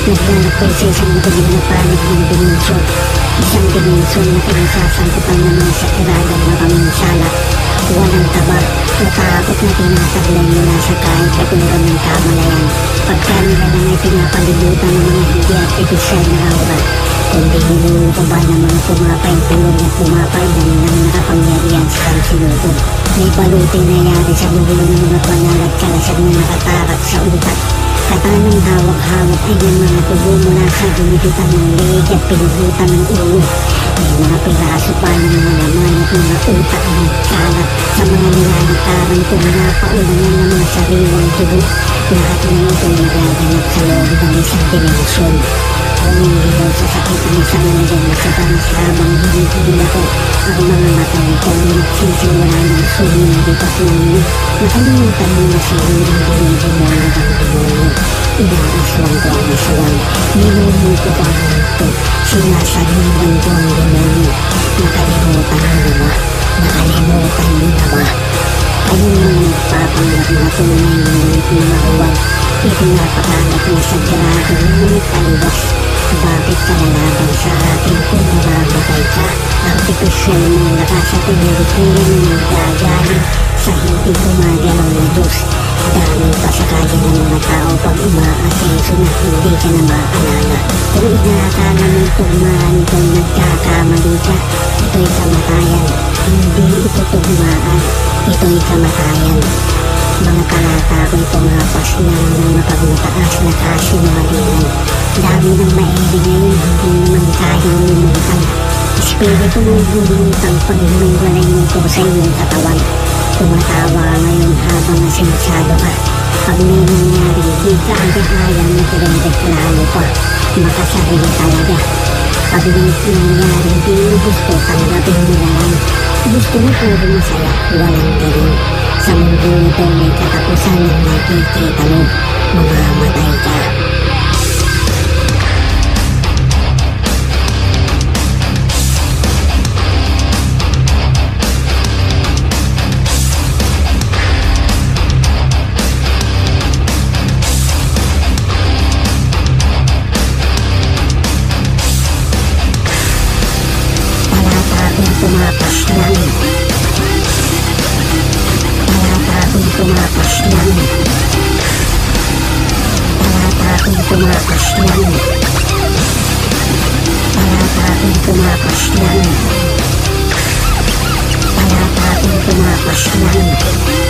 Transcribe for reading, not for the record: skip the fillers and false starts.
Naglalakbay sa isang madaling na panig ng dimensyon. Isang dimensyon na pinasasangkutan naman sa iragang mapaminsala. Walang taba o takot na tinataglay mula sa kahit katulad ng kamalayan. Pagka nila lang ay pinapalibutan ng mga hindi artificial na aura, kundi hinulukuban ng mga pumapay-tulong at pumapailan ng nakapangyarihan sa kansinuko. May baluting nangyari sa dulo ng mga banal at kalasag na nakatarak sa utak. Katanang hawak-hawak ay ng mga tubo mula sa gumigitan ng leeg at pinuhutan ng ulo. May mga piraso pa ng mga laman at mga utak na nagkalat sa mga nilalitaran kung napaulangan ng mga sariwang tubo. Lahat ng ito nagaganap sa loob ng isang dimensyon. Umiilaw sa sakit ng isang nalagang masabanas habang hinihila ko ang mga mata nito na nagsisimula ng sumilipot ninyo. Nakalimutan mo na siguro ang dinidimolo ng demonyo. Inaaswang ko ang aswang. Minumuko ko ang ito. Sinasaliwan ko ang demonyo. Nakalimutan mo na ba? Nakalimutan mo na ba? Kayong mga nagpapanggap na tunay ng ulit na mahuwag. Ipinapakalat na sa grabe ngunit talibas. Bakit ka lalaban sa akin kung mamamatay ka? Artificial mong lakas at pinilipinan na nagagaling sa hindi gumagalaw na Diyos. Dami pa sa kanya ng mga tao pag umaasenso na hindi ka na maalala. Kung inaakala mong tugmaan itong nagkakamali ka, ito'y kamatayan. Hindi ito tugmaan, ito'y kamatayan. Mga talata ko'y pumapas lang ng mapagmataas na kasinungalingan. Dami ng maili ngayon, hindi naman kayang limutan. Espiritu mong bumutang pag hinuwalay mo ito sa iyong katawan. Tumatawa ngayon habang asinsado ka. Pag may nangyari, di ka agad-ayang nagdagdag-lalo pa. Makasarili talaga. Pag may nangyari, di mo gusto, tanggapin mo na lang. Gusto mo puro masaya, walang tiring. Sa mundo nito may katapusan ng nakikita mo, mamamatay ka. Talata kung tumapas lang. Talata kung tumapas lang. Talata kung tumapas lang. Talata kung tumapas lang. Talata kung tumapas lang.